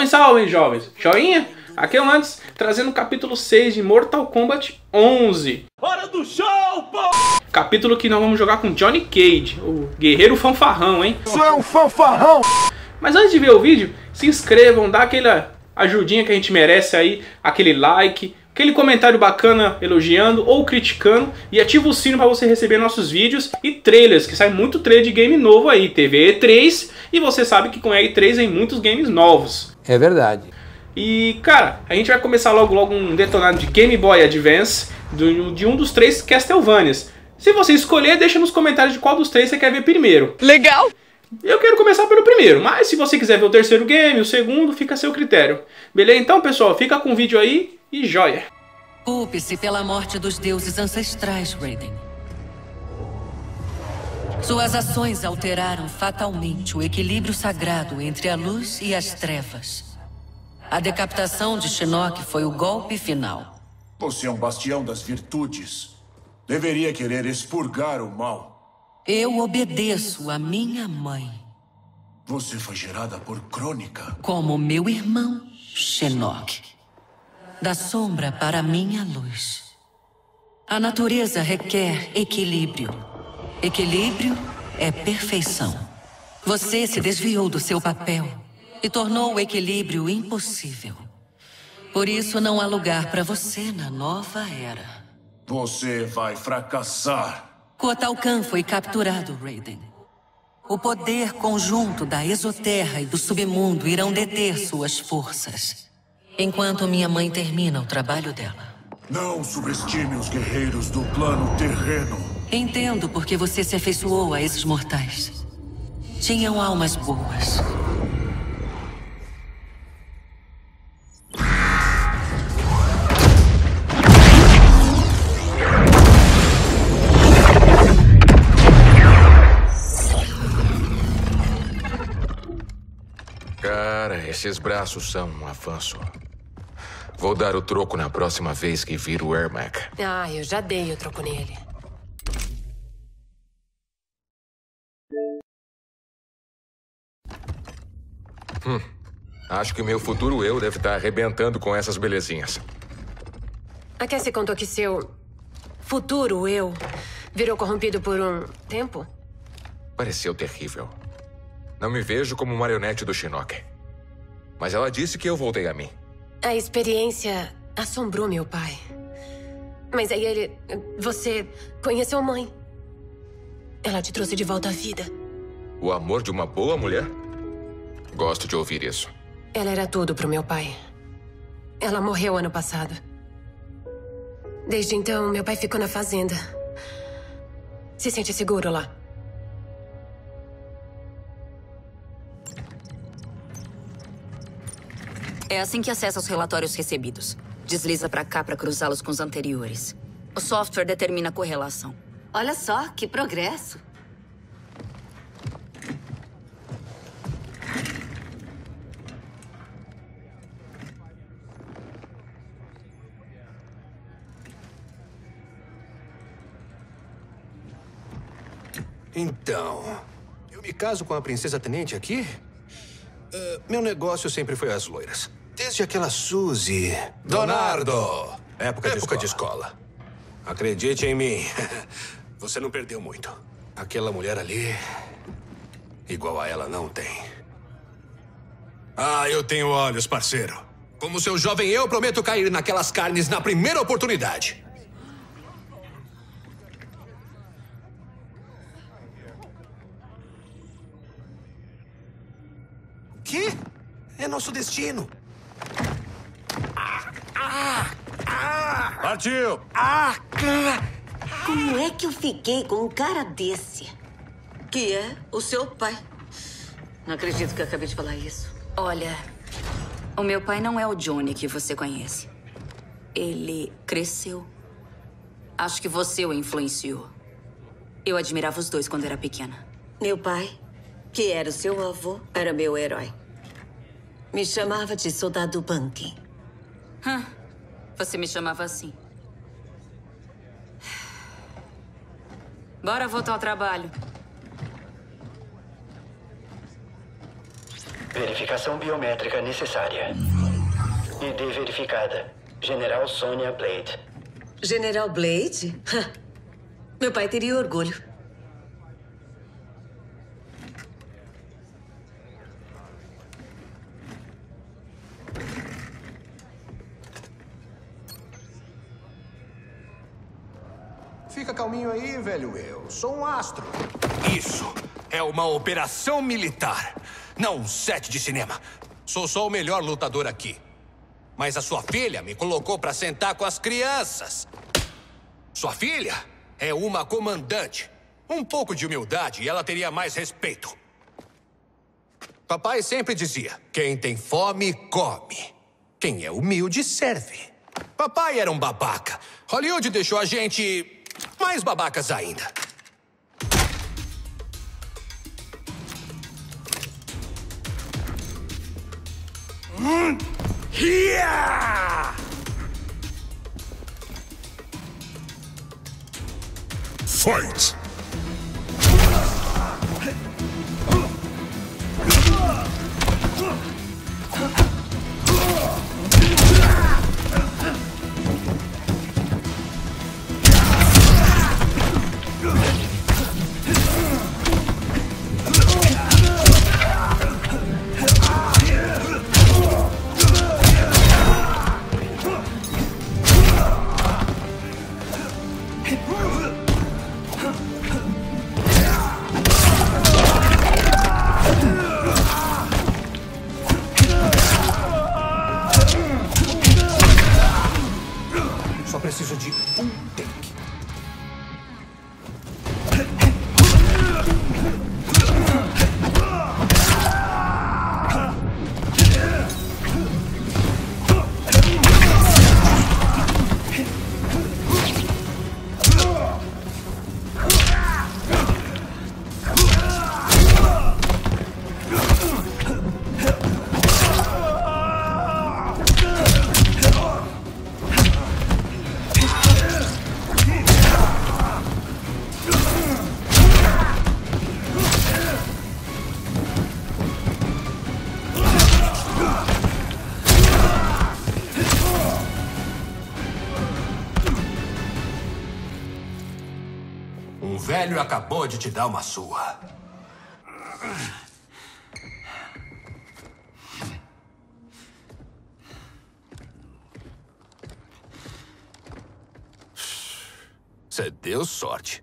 salve, jovens! Joinha? Aqui é o Antes, trazendo o capítulo 6 de Mortal Kombat 11. Hora do show, pô! Capítulo que nós vamos jogar com Johnny Cage, o guerreiro fanfarrão, hein? Isso é um fanfarrão! Mas antes de ver o vídeo, se inscrevam, dá aquela ajudinha que a gente merece aí, aquele like, aquele comentário bacana elogiando ou criticando e ativa o sino para você receber nossos vídeos e trailers, que sai muito trailer de game novo aí. Teve E3 e você sabe que com a E3 vem muitos games novos. É verdade. E cara, a gente vai começar logo um detonado de Game Boy Advance de um dos três Castlevanias. Se você escolher, deixa nos comentários de qual dos três você quer ver primeiro. Legal! Eu quero começar pelo primeiro, mas se você quiser ver o terceiro game, o segundo, fica a seu critério. Beleza? Então, pessoal, fica com o vídeo aí e joia! Culpe-se pela morte dos deuses ancestrais, Raiden. Suas ações alteraram fatalmente o equilíbrio sagrado entre a luz e as trevas. A decapitação de Shinnok foi o golpe final. Você é um bastião das virtudes. Deveria querer expurgar o mal. Eu obedeço a minha mãe. Você foi gerada por Crônica. Como meu irmão, Shinnok. Da sombra para a minha luz. A natureza requer equilíbrio. Equilíbrio é perfeição. Você se desviou do seu papel e tornou o equilíbrio impossível. Por isso não há lugar para você na nova era. Você vai fracassar. Kotal Kahn foi capturado, Raiden. O poder conjunto da Exoterra e do submundo irão deter suas forças. Enquanto minha mãe termina o trabalho dela. Não subestime os guerreiros do plano terreno. Entendo porque você se afeiçoou a esses mortais. Tinham almas boas. Cara, esses braços são um avanço. Vou dar o troco na próxima vez que vir o Ermac. Ah, eu já dei o troco nele. Acho que o meu futuro eu deve estar arrebentando com essas belezinhas. A Cassie contou que seu futuro eu virou corrompido por um tempo? Pareceu terrível. Não me vejo como marionete do Shinnok. Mas ela disse que eu voltei a mim. A experiência assombrou meu pai. Mas aí você conheceu a mãe. Ela te trouxe de volta à vida. O amor de uma boa mulher? Gosto de ouvir isso. Ela era tudo pro meu pai. Ela morreu ano passado. Desde então, meu pai ficou na fazenda. Se sente seguro lá? É assim que acessa os relatórios recebidos. Desliza pra cá pra cruzá-los com os anteriores. O software determina a correlação. Olha só, que progresso. Então, eu me caso com a princesa tenente aqui? Meu negócio sempre foi as loiras. Desde aquela Suzy... Donardo! Época de escola. Acredite em mim. Você não perdeu muito. Aquela mulher ali... igual a ela não tem. Ah, eu tenho olhos, parceiro. Como seu jovem eu, prometo cair naquelas carnes na primeira oportunidade. Que? É nosso destino. Partiu! Como é que eu fiquei com um cara desse? Que é o seu pai. Não acredito que eu acabei de falar isso. Olha, o meu pai não é o Johnny que você conhece. Ele cresceu. Acho que você o influenciou. Eu admirava os dois quando era pequena. Meu pai, que era o seu avô, era meu herói. Me chamava de Soldado Bunting. Você me chamava assim. Bora voltar ao trabalho. Verificação biométrica necessária. ID verificada. General Sonya Blade. General Blade? Meu pai teria orgulho. Fica calminho aí, velho. Eu sou um astro. Isso é uma operação militar, não um set de cinema. Sou só o melhor lutador aqui. Mas a sua filha me colocou pra sentar com as crianças. Sua filha é uma comandante. Um pouco de humildade e ela teria mais respeito. Papai sempre dizia: quem tem fome, come. Quem é humilde, serve. Papai era um babaca. Hollywood deixou a gente mais babacas ainda. Fight! Só preciso de um take. Um velho acabou de te dar uma surra. Você deu sorte.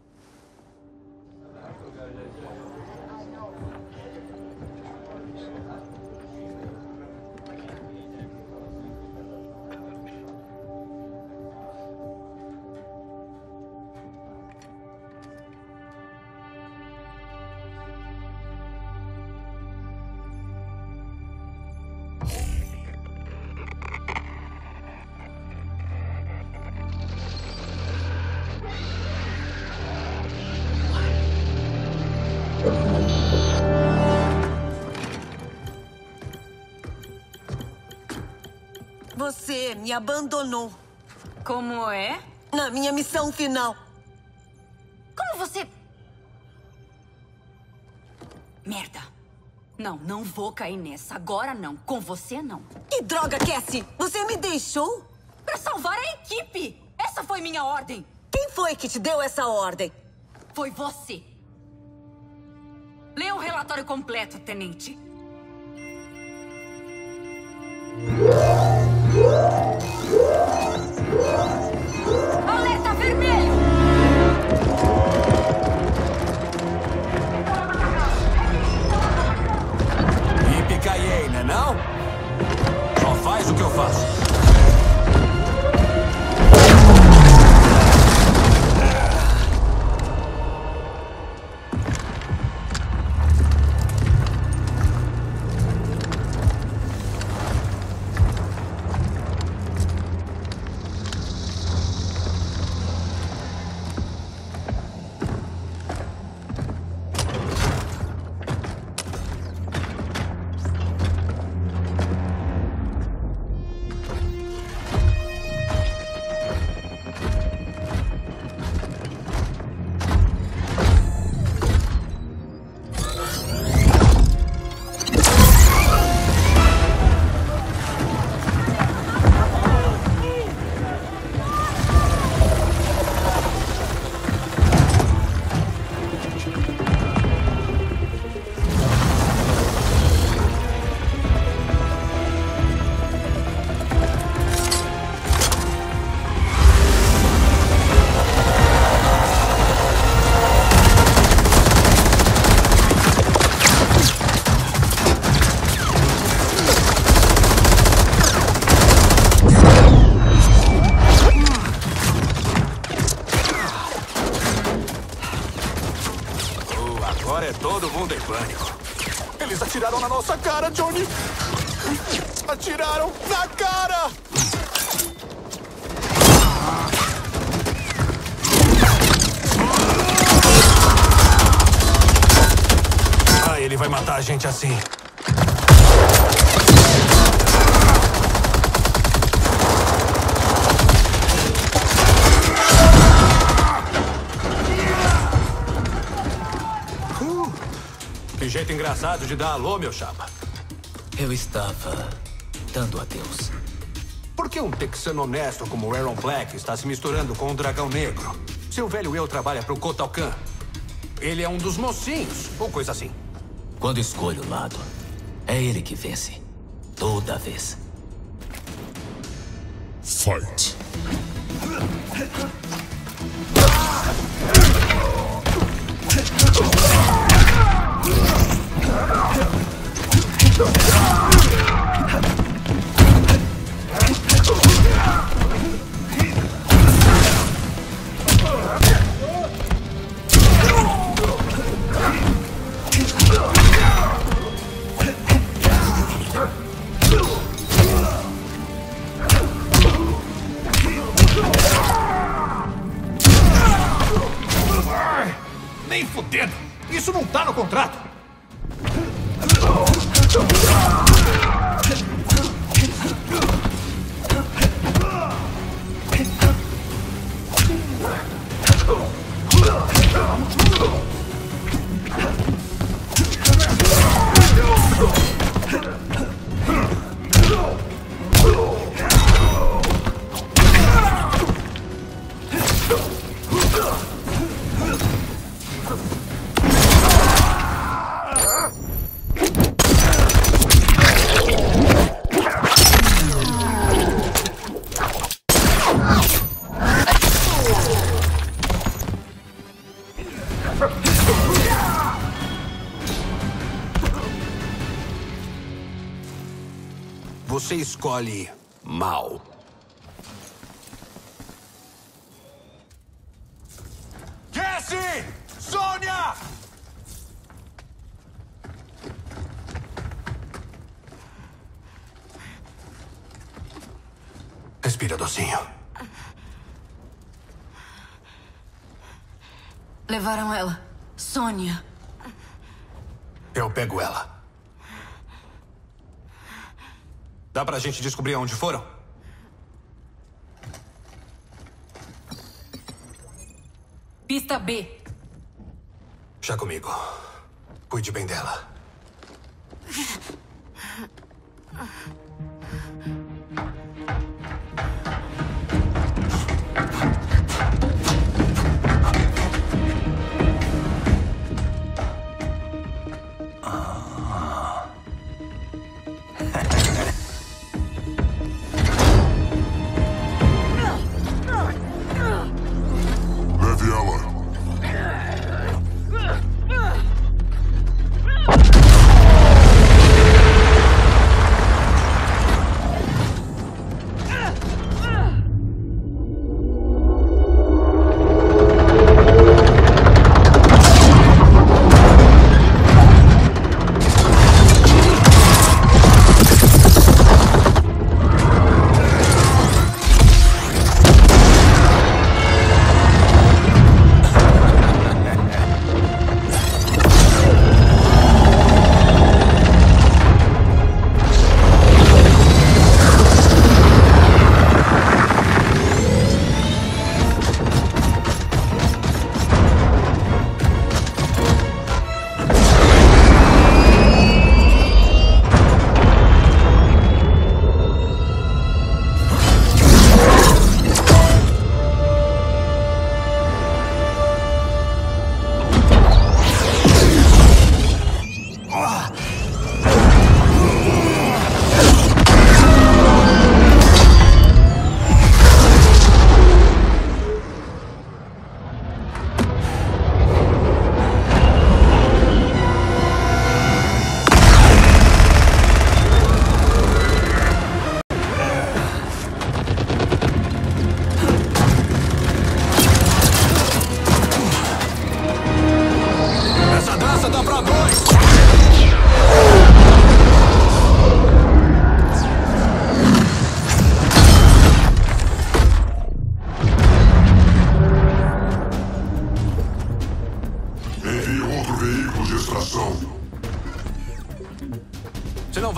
Você me abandonou. Como é? Na minha missão final. Como você... Merda. Não, não vou cair nessa. Agora não. Com você, não. Que droga, Cassie! Você me deixou? Pra salvar a equipe! Essa foi minha ordem! Quem foi que te deu essa ordem? Foi você. Leia o relatório completo, tenente. Alerta vermelho! Yippee-ki-yay, né não? Só faz o que eu faço. mundo em pânico. Eles atiraram na nossa cara, Johnny! Atiraram na cara! Ah, ele vai matar a gente assim. Que jeito engraçado de dar alô, meu chapa. Eu estava dando adeus. Por que um texano honesto como o Aaron Black está se misturando com um dragão negro? Seu velho eu trabalha pro Kotal Kahn. Ele é um dos mocinhos, ou coisa assim. Quando escolho o lado, é ele que vence. Toda vez. Fight. Nem fudendo! Isso não tá no contrato! Você escolhe mal. Jesse! Sônia! Respira, docinho. Levaram ela. Sônia. Eu pego ela. Dá pra gente descobrir onde foram? Pista B. Já comigo. Cuide bem dela. Leve ela.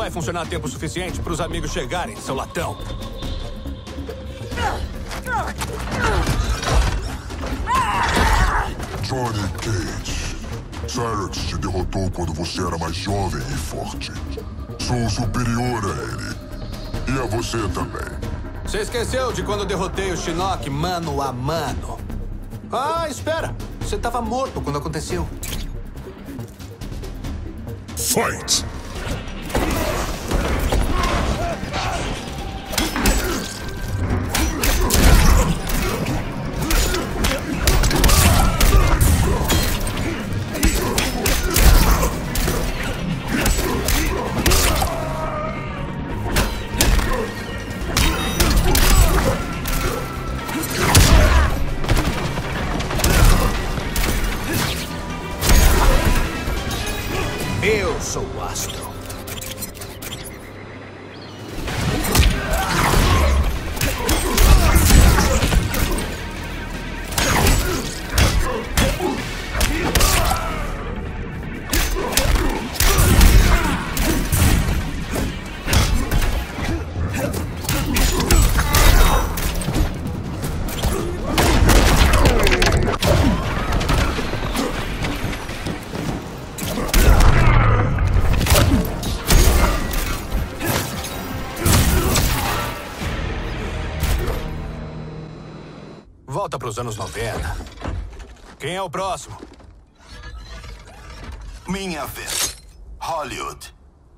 vai funcionar tempo suficiente para os amigos chegarem, seu latão. Johnny Cage. Cyrax te derrotou quando você era mais jovem e forte. Sou superior a ele. E a você também. Você esqueceu de quando eu derrotei o Shinnok mano a mano? Ah, espera. Você estava morto quando aconteceu. Fight! Eu sou o Astro. Volta para os anos 90. Quem é o próximo? Minha vez. Hollywood.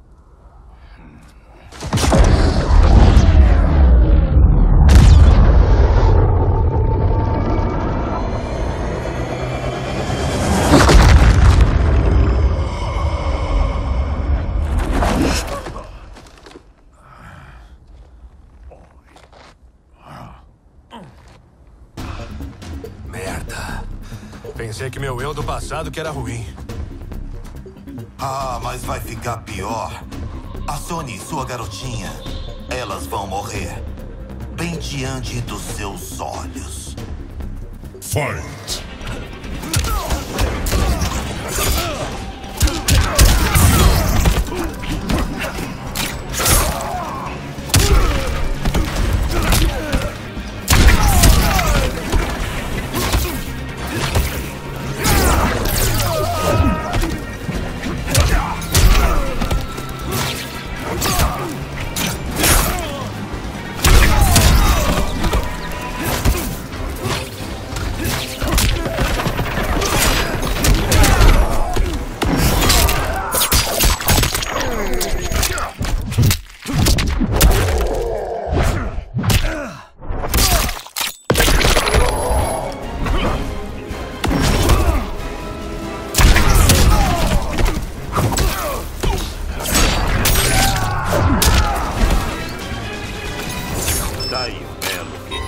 Merda. Pensei que meu eu do passado que era ruim. Ah, mas vai ficar pior. A Sony e sua garotinha, elas vão morrer. Bem diante dos seus olhos. Fight! Daí o belo que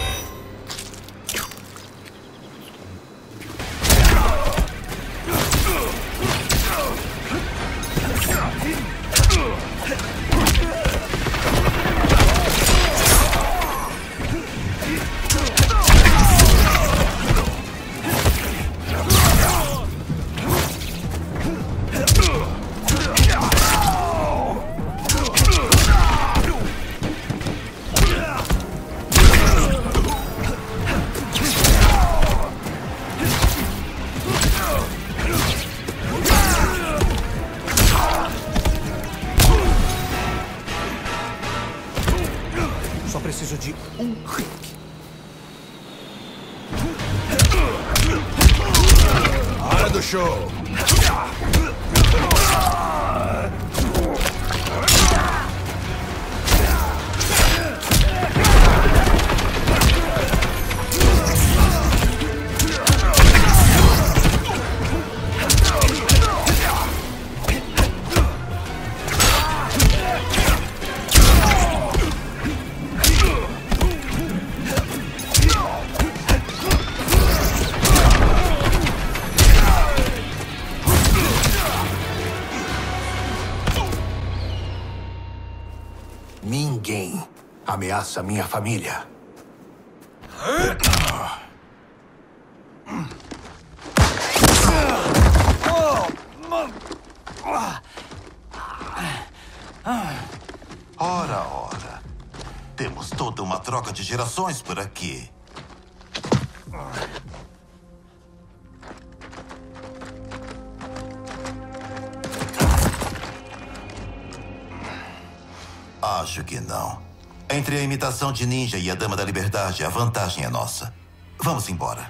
Só preciso de um clique. Hora do show! Ninguém ameaça minha família. troca de gerações por aqui. Acho que não. Entre a imitação de ninja e a Dama da Liberdade, a vantagem é nossa. Vamos embora.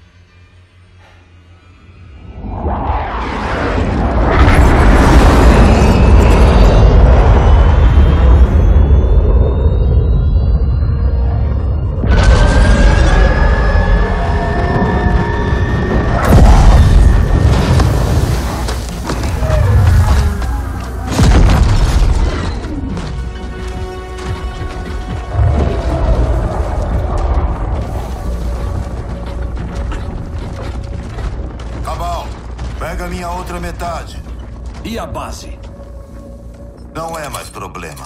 Minha outra metade. E a base? Não é mais problema.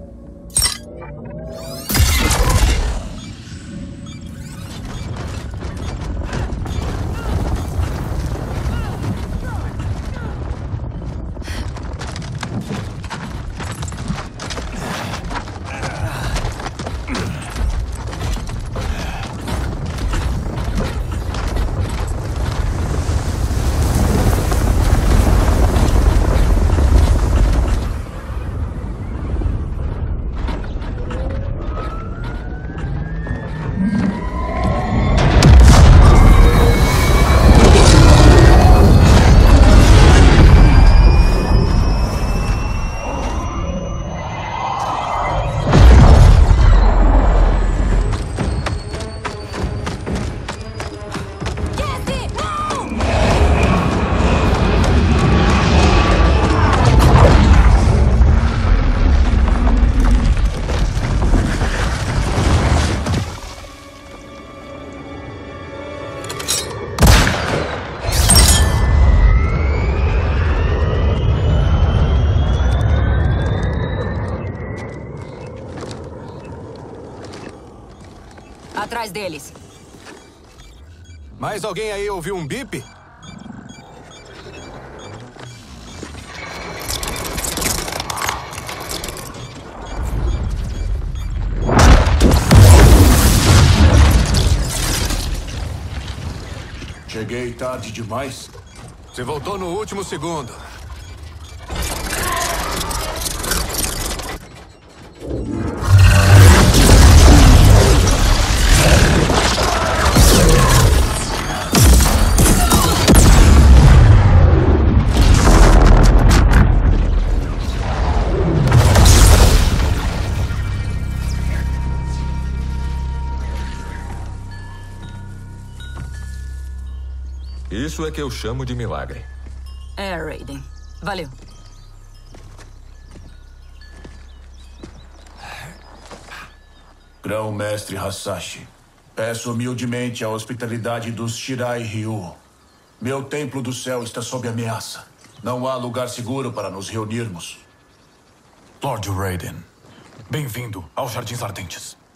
Atrás deles. Mais alguém aí ouviu um bip? Cheguei tarde demais. Você voltou no último segundo. Isso é que eu chamo de milagre. É, Raiden. Valeu. Grão-mestre Hasashi, peço humildemente a hospitalidade dos Shirai Ryu. Meu templo do céu está sob ameaça. Não há lugar seguro para nos reunirmos. Lord Raiden, bem-vindo aos Jardins Ardentes.